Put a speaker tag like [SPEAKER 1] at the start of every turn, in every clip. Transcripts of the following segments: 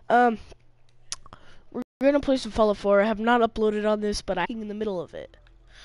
[SPEAKER 1] Um, we're gonna play some Fallout 4. I have not uploaded on this, but I'm in the middle of it.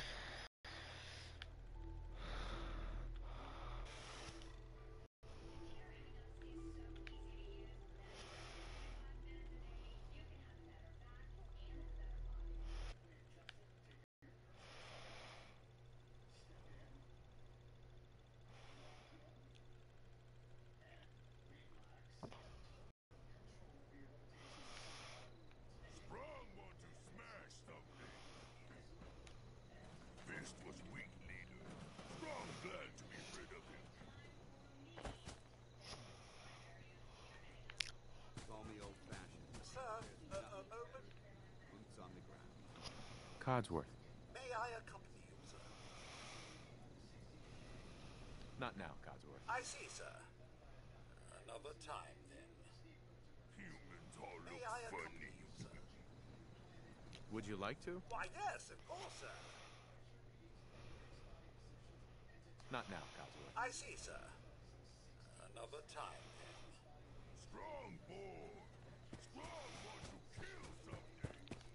[SPEAKER 2] Codsworth.
[SPEAKER 3] May I accompany you, sir?
[SPEAKER 2] Not now, Codsworth.
[SPEAKER 3] I see, sir. Another time, then.
[SPEAKER 4] Humans all
[SPEAKER 3] May
[SPEAKER 4] look
[SPEAKER 3] I
[SPEAKER 4] funny.
[SPEAKER 3] accompany you, sir?
[SPEAKER 2] Would you like to?
[SPEAKER 3] Why, yes, of course, sir.
[SPEAKER 2] Not now, Codsworth.
[SPEAKER 3] I see, sir. Another time, then.
[SPEAKER 4] Strong boy. Strong wants to kill something.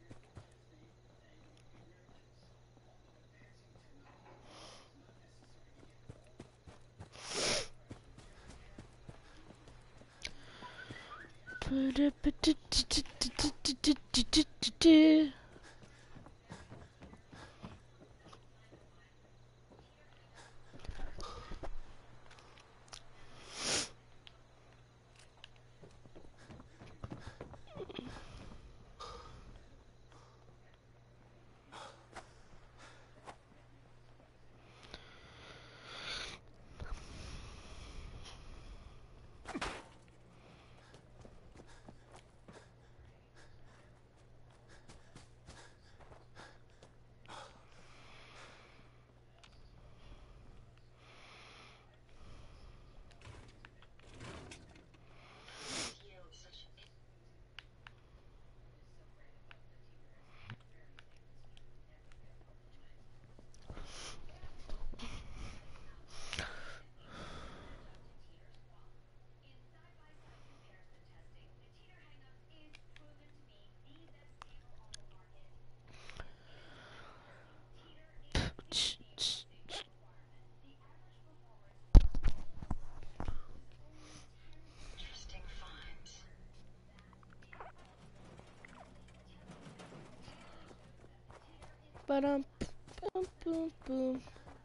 [SPEAKER 1] Boom, boom, boom.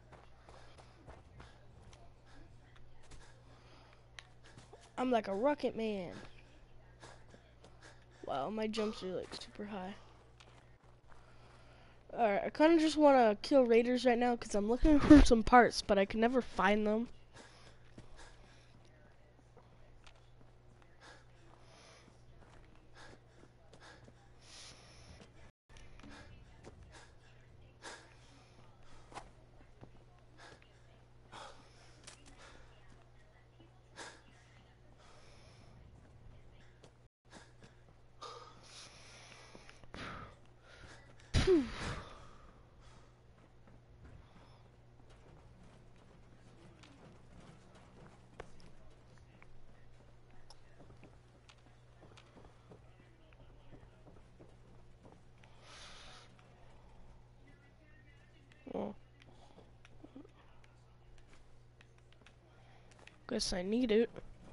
[SPEAKER 1] I'm like a rocket man. Wow, my jumps are like super high. Alright, I kind of just want to kill raiders right now because I'm looking for some parts, but I can never find them. Well, guess I need it.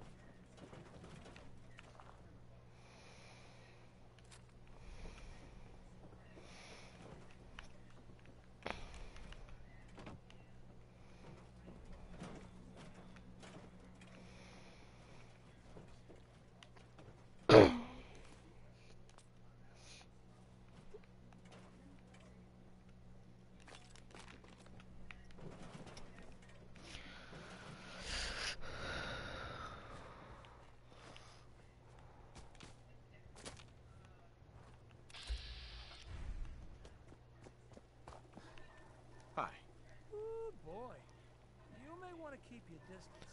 [SPEAKER 2] Hi.
[SPEAKER 5] Oh boy, you may want to keep your distance.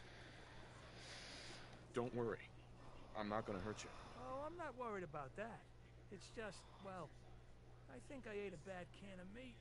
[SPEAKER 2] Don't worry. I'm not gonna hurt you.
[SPEAKER 5] Oh, I'm not worried about that. It's just, well, I think I ate a bad can of meat.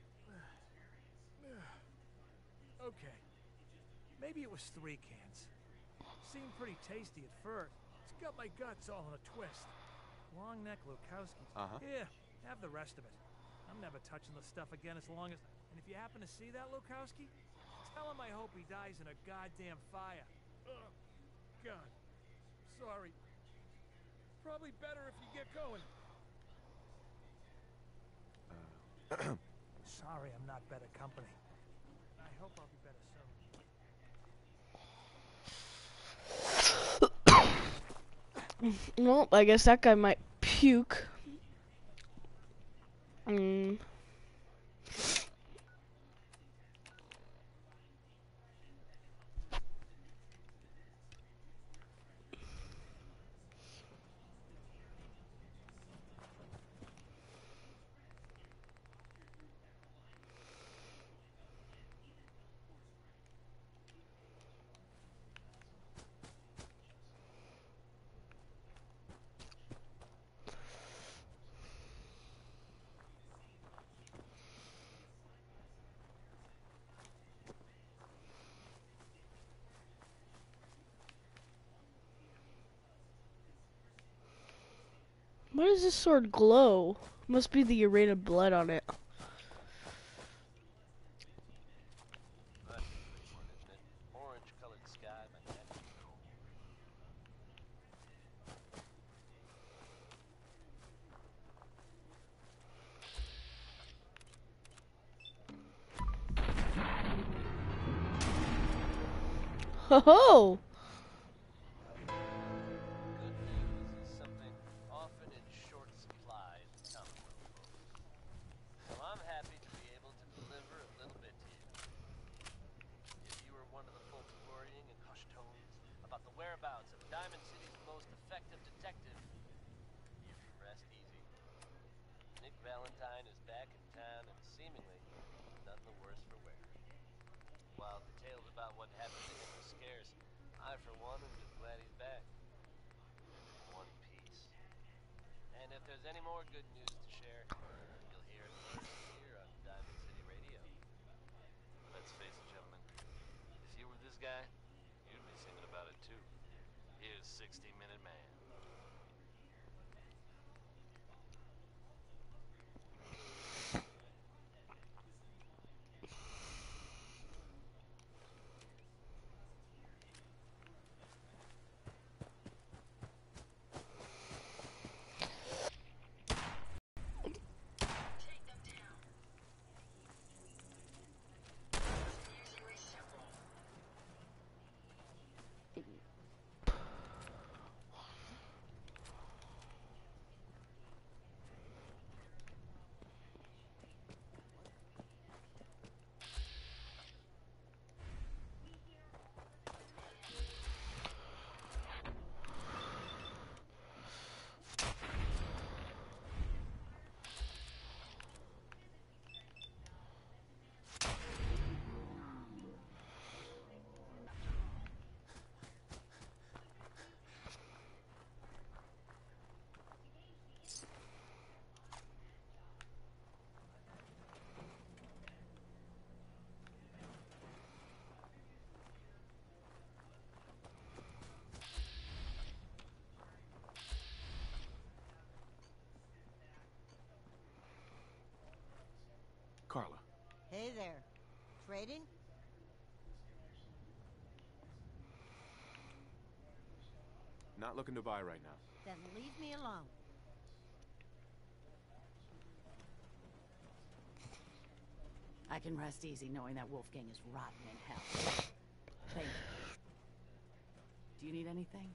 [SPEAKER 5] Okay, maybe it was 3 cans. Seemed pretty tasty at first. It's got my guts all in a twist. Long neck Lukowski's.
[SPEAKER 2] Uh-huh.
[SPEAKER 5] Here, have the rest of it. I'm never touching the stuff again as long as... And if you happen to see that Lukowski, tell him I hope he dies in a goddamn fire. Ugh. God. Sorry. Probably better if you get going. Sorry I'm not better company. I hope I'll be better soon.
[SPEAKER 1] Well, I guess that guy might puke. Mm. Why does this sword glow? Must be the irradiated blood on it.
[SPEAKER 6] That's a pretty one, isn't it? Orange-colored sky, my neck.
[SPEAKER 1] Ho ho!
[SPEAKER 6] Good news is something often in short supply in the Commonwealth, folks. So I'm happy to be able to deliver a little bit to you. If you were one of the folks worrying in hushed tones about the whereabouts of Diamond City's most effective detective, you can rest easy. Nick Valentine is back in town and seemingly none the worse for wear. While details about what happened to him are scarce, I, for one, am just glad he's back. In one piece. And if there's any more good news to share, you'll hear it first here on Diamond City Radio. Let's face it, gentlemen. If you were this guy, you'd be singing about it too. Here's 60 Minute Man.
[SPEAKER 2] Carla.
[SPEAKER 7] Hey there. Trading?
[SPEAKER 2] Not looking to buy right now.
[SPEAKER 7] Then leave me alone.
[SPEAKER 8] I can rest easy knowing that Wolfgang is rotten in hell. Thank you. Do you need anything?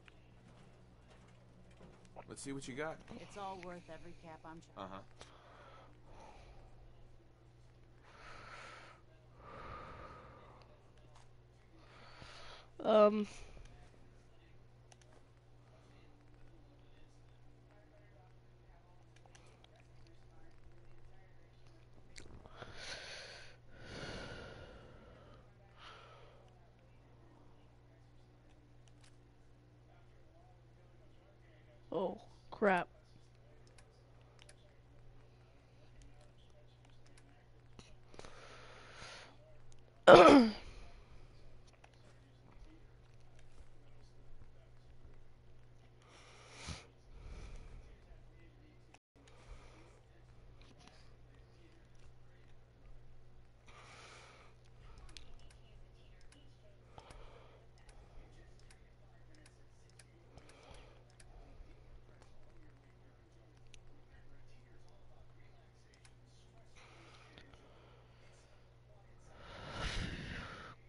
[SPEAKER 2] Let's see what you got.
[SPEAKER 8] It's all worth every cap I'm charged.
[SPEAKER 2] Uh-huh.
[SPEAKER 1] Um. Oh, crap.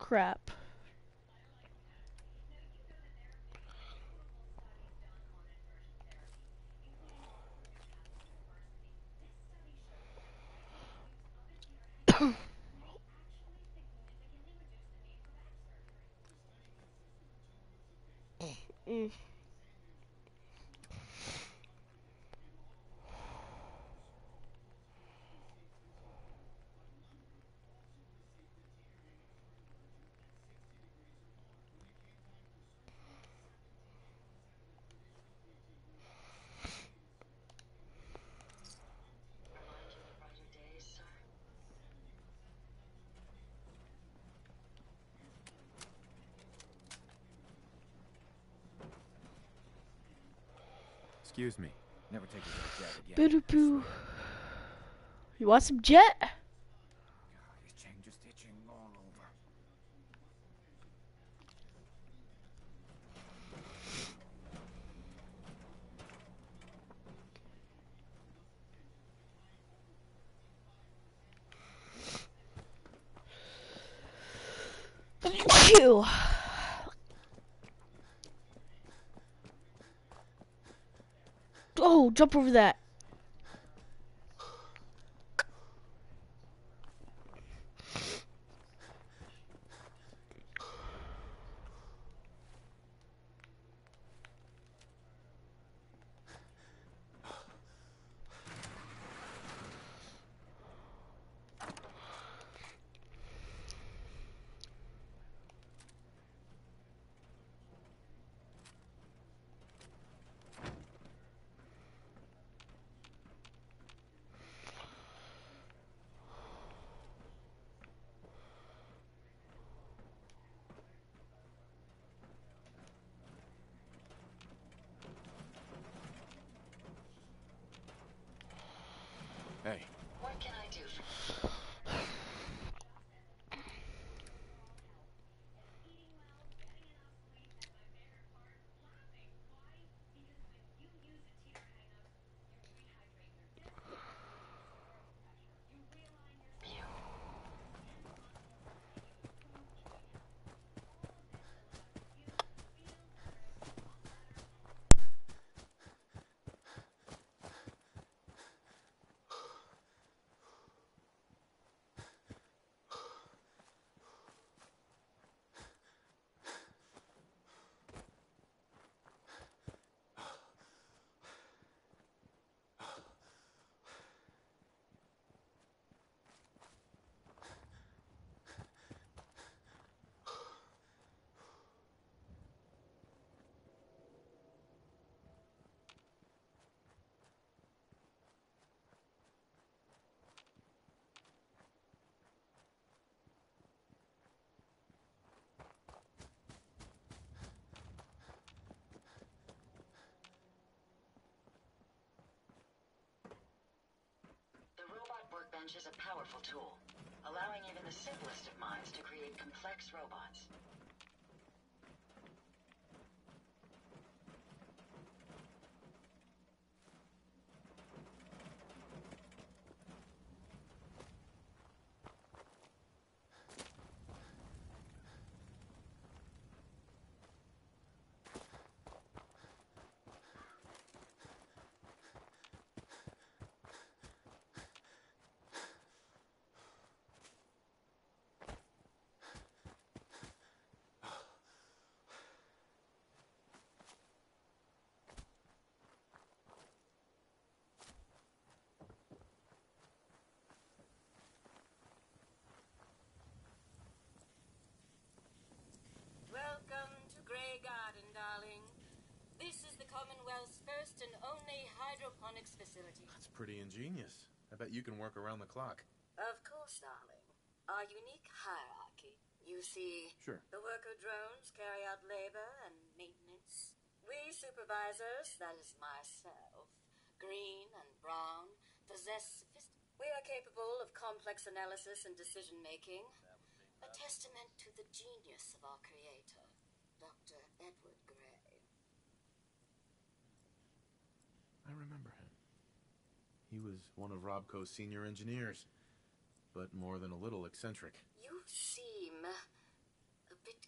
[SPEAKER 1] crap. Mm.
[SPEAKER 2] Excuse me.
[SPEAKER 9] Never take a jet again.
[SPEAKER 1] Boo-doo-boo. You want some jet?
[SPEAKER 9] God, his chain just itching all over.
[SPEAKER 1] Phew. Oh, jump over that.
[SPEAKER 2] Hey,
[SPEAKER 10] What can I do for you? The robot workbench is a powerful tool, allowing even the simplest of minds to create complex robots.
[SPEAKER 11] Welcome to Grey Garden, darling. This is the Commonwealth's first and only hydroponics facility.
[SPEAKER 2] that's pretty ingenious. I bet you can work around the clock.
[SPEAKER 11] Of course, darling. Our unique hierarchy. You see,
[SPEAKER 2] Sure.
[SPEAKER 11] the worker drones carry out labor and maintenance. We supervisors, that is myself, Green and Brown, possess we are capable of complex analysis and decision-making. A testament to the genius of our creator, Dr. Edward Gray.
[SPEAKER 2] I remember him. He was one of Robco's senior engineers, but more than a little eccentric.
[SPEAKER 11] You seem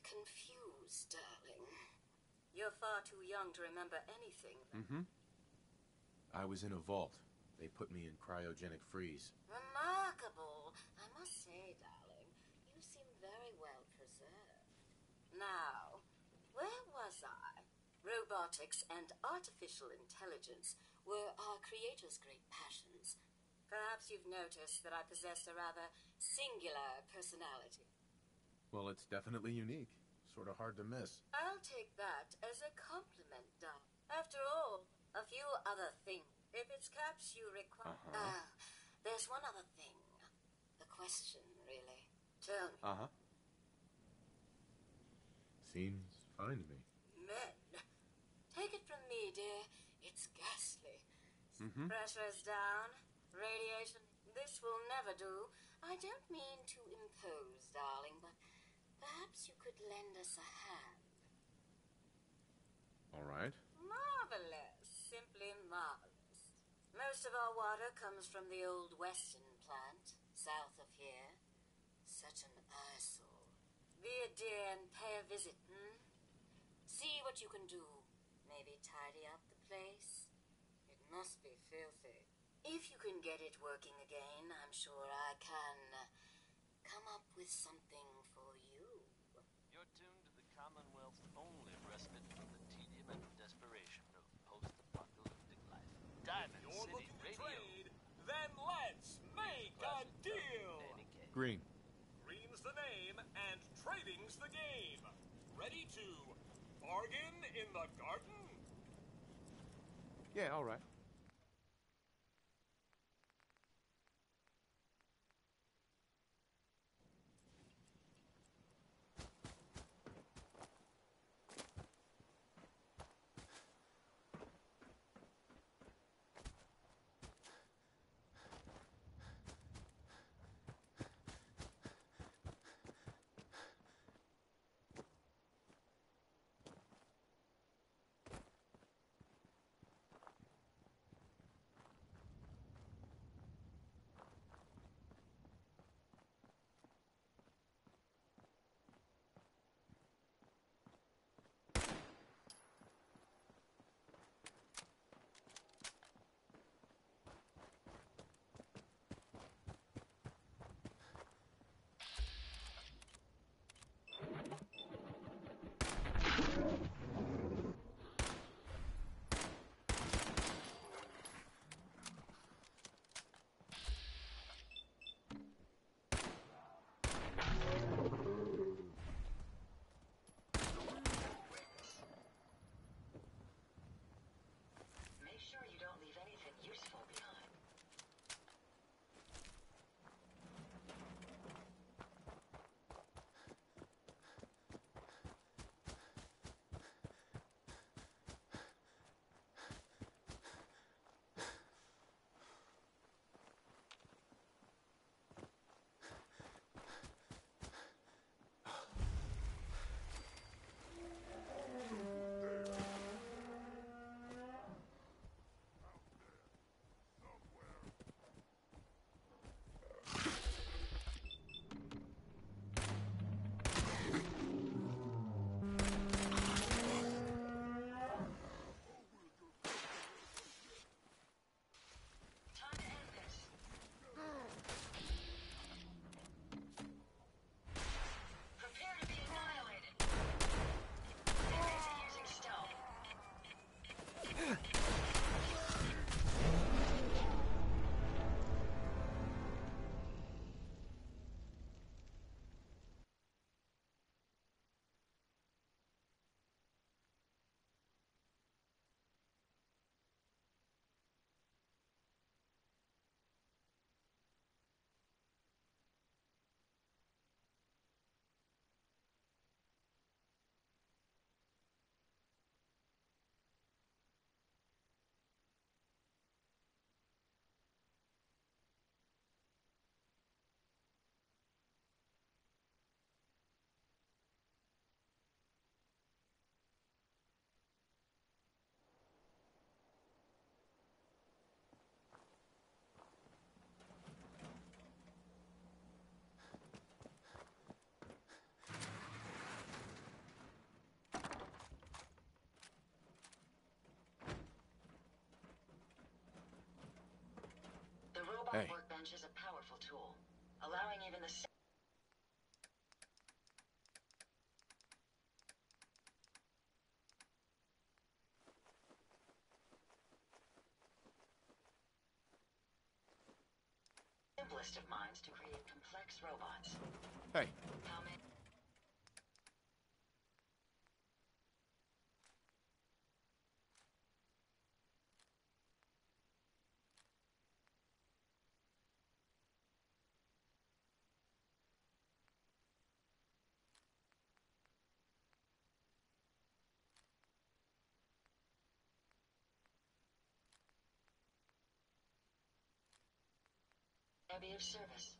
[SPEAKER 11] confused, darling. You're far too young to remember anything.
[SPEAKER 2] Mm-hmm. I was in a vault. They put me in cryogenic freeze.
[SPEAKER 11] Remarkable. I must say, darling, you seem very well preserved. Now, where was I? Robotics and artificial intelligence were our creator's great passions. Perhaps you've noticed that I possess a rather singular personality.
[SPEAKER 2] Well, it's definitely unique. Sort of hard to miss.
[SPEAKER 11] I'll take that as a compliment, Doc. After all, a few other things. If it's caps you require... there's one other thing. A question, really. Tell me.
[SPEAKER 2] Seems fine to me.
[SPEAKER 11] Men. Take it from me, dear. It's ghastly. Pressure's down. Radiation. This will never do. I don't mean to impose, darling, but perhaps you could lend us a hand.
[SPEAKER 2] All right.
[SPEAKER 11] Marvelous. Simply marvelous. Most of our water comes from the old Weston plant, south of here. Such an eyesore. Be a dear and pay a visit, See what you can do. Maybe tidy up the place. It must be filthy. If you can get it working again, I'm sure I can come up with something for you.
[SPEAKER 6] You're tuned to the Commonwealth's only respite from the tedium and desperation of post-apocalyptic life. Diamond
[SPEAKER 5] You're
[SPEAKER 6] City
[SPEAKER 5] looking to
[SPEAKER 6] Radio.
[SPEAKER 5] trade? Then let's make a deal!
[SPEAKER 2] Green.
[SPEAKER 5] Green's the name, and trading's the game. Ready to bargain in the garden?
[SPEAKER 2] Yeah, all right.
[SPEAKER 10] allowing even the simplest of minds to create complex robots.
[SPEAKER 2] Hey.
[SPEAKER 10] How many? Be of service.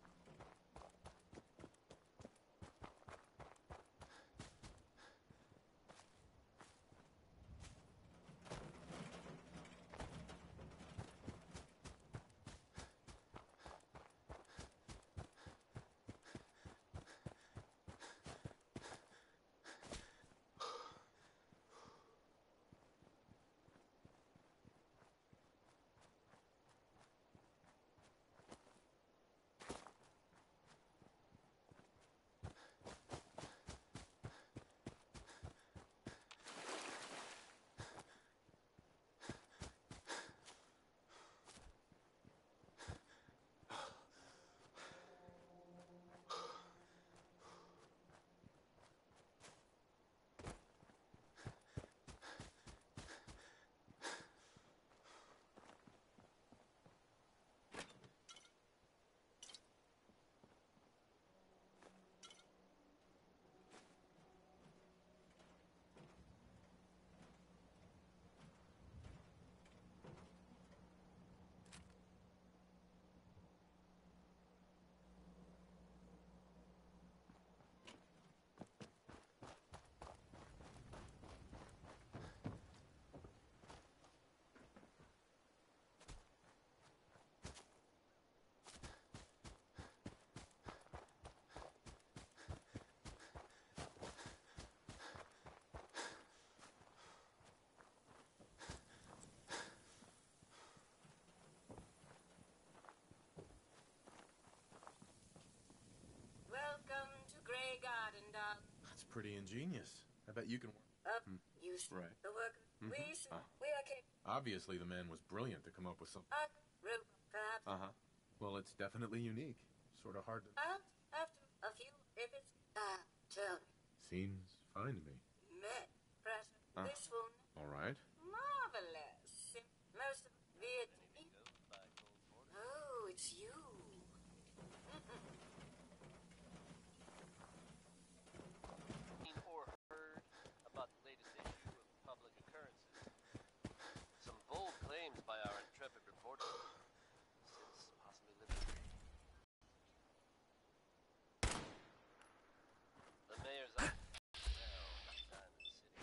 [SPEAKER 11] Welcome to Grey Garden, darling.
[SPEAKER 2] That's pretty ingenious. I bet you can work.
[SPEAKER 11] You see
[SPEAKER 2] Right.
[SPEAKER 11] the work. We are capable.
[SPEAKER 2] Obviously, the man was brilliant to come up with something.
[SPEAKER 11] Perhaps.
[SPEAKER 2] Well, it's definitely unique. Sort of hard to...
[SPEAKER 11] After a few, if it's... tell me.
[SPEAKER 2] Seems fine to me.
[SPEAKER 11] Pressure. This one.
[SPEAKER 2] All right.
[SPEAKER 11] Marvelous. Most of it. Oh, it's you.
[SPEAKER 6] Seen or heard about the latest issue of Public Occurrences. Some bold claims by our intrepid reporter. Since possibly living. The mayor's up. Diamond City.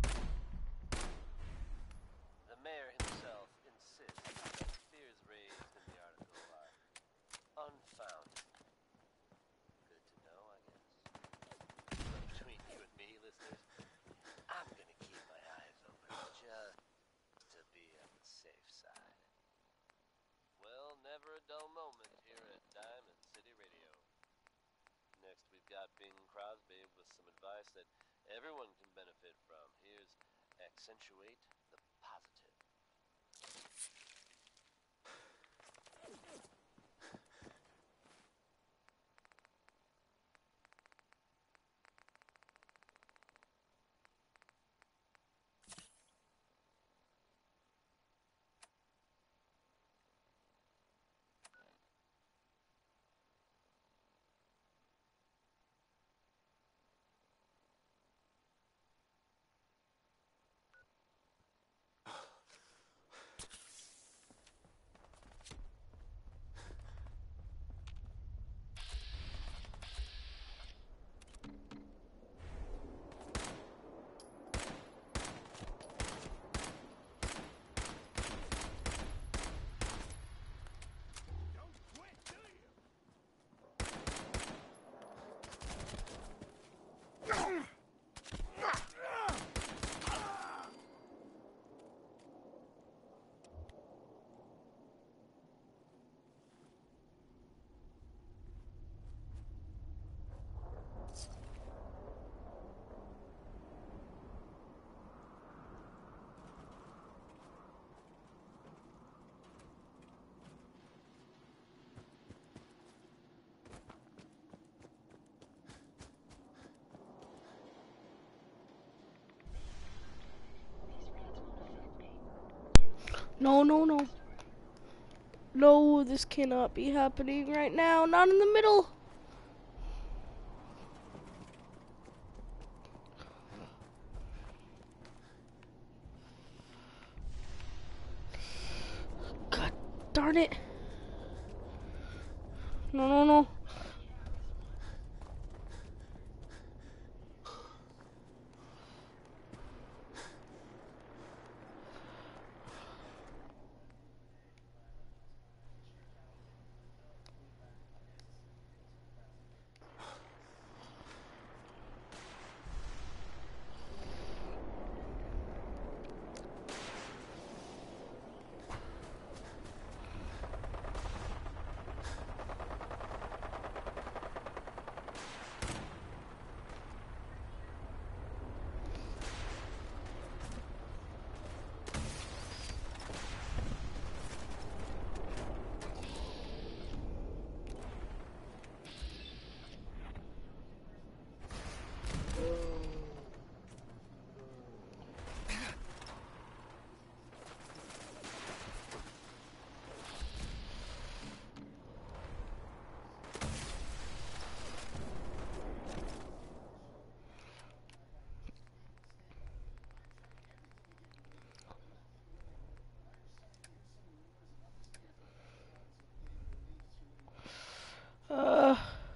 [SPEAKER 6] The mayor himself insists that the fears raised in the article are unfounded. Good to know, I guess. But between you and me, listeners, I'm gonna keep my eyes open just to be on the safe side. Well, never a dull moment here at Diamond City Radio. Next, we've got Bing Crosby with some advice that everyone can benefit from. Here's Accentuate the Positive.
[SPEAKER 1] No, no, no. No, this cannot be happening right now. Not in the middle. God darn it. No, no, no. Uh.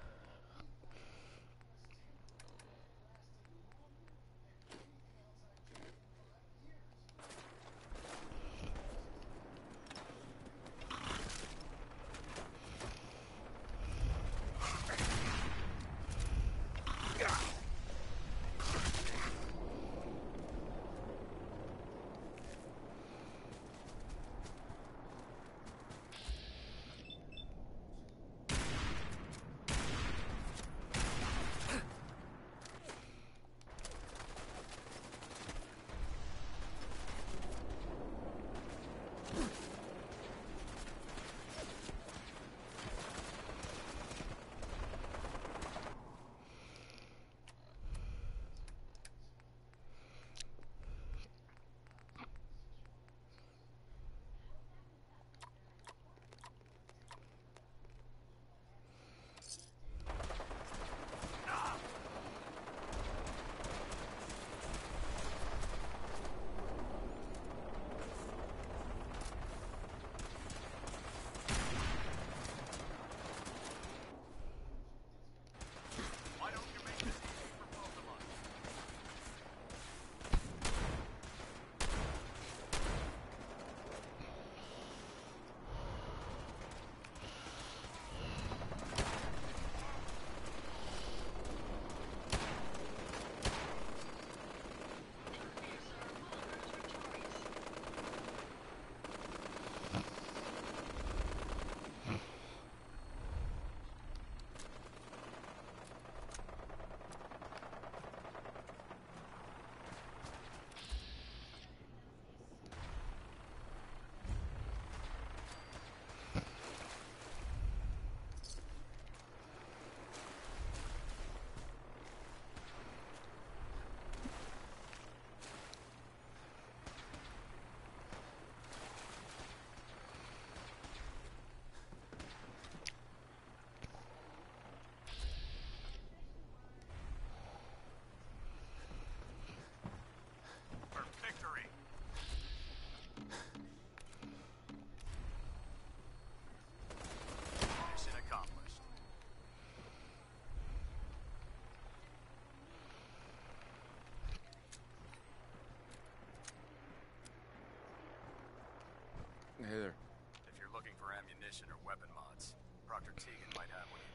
[SPEAKER 2] Hey there.
[SPEAKER 3] If you're looking for ammunition or weapon mods, Proctor Tegan might have one.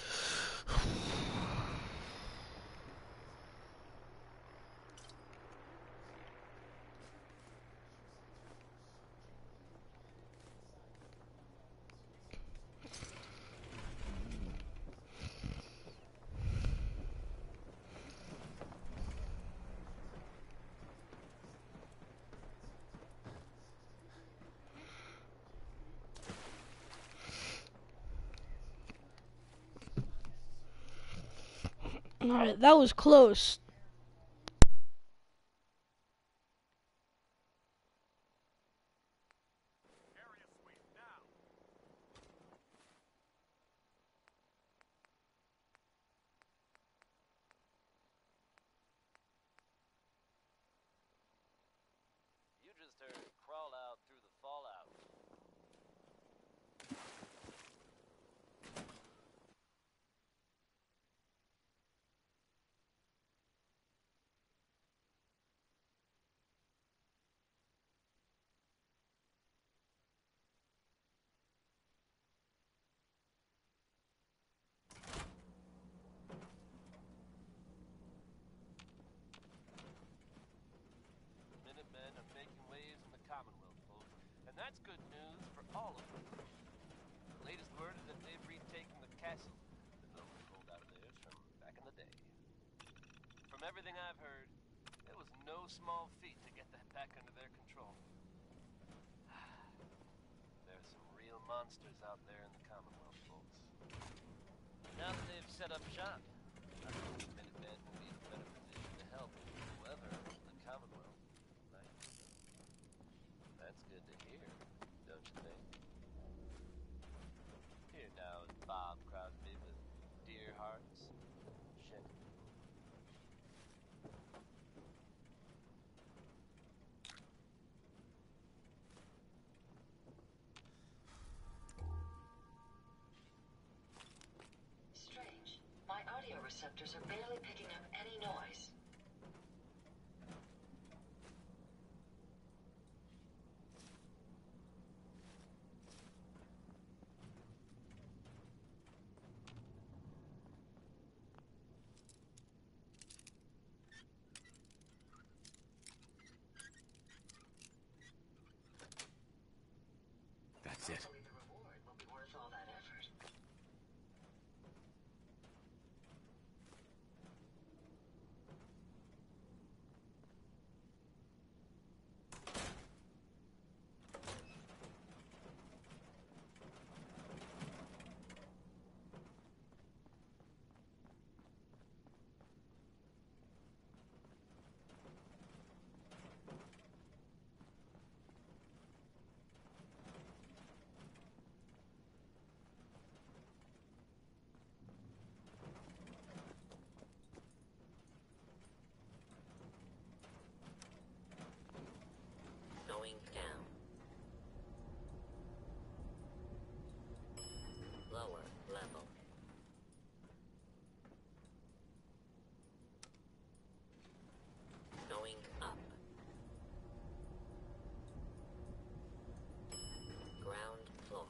[SPEAKER 1] Alright, that was close.
[SPEAKER 6] And that's good news for all of them. The latest word is that they've retaken the castle the Nobles pulled out of theirs from back in the day. From everything I've heard, it was no small feat to get that back under their control. There's some real monsters out there in the Commonwealth, folks. Now that they've set up shop, I think the Minutemen will be in a better position to help whoever the Commonwealth might need them. That's good to hear, don't you think? Here now is Bob Crosby with dear hearts. Shit.
[SPEAKER 10] Strange. My audio receptors are barely picking up any noise.
[SPEAKER 2] That's it.
[SPEAKER 10] Hopefully the reward will be worth all that effort.
[SPEAKER 12] Going down. Lower level. Going up. Ground floor.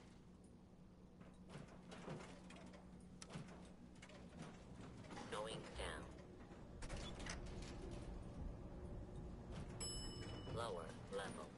[SPEAKER 12] Going down. Lower level.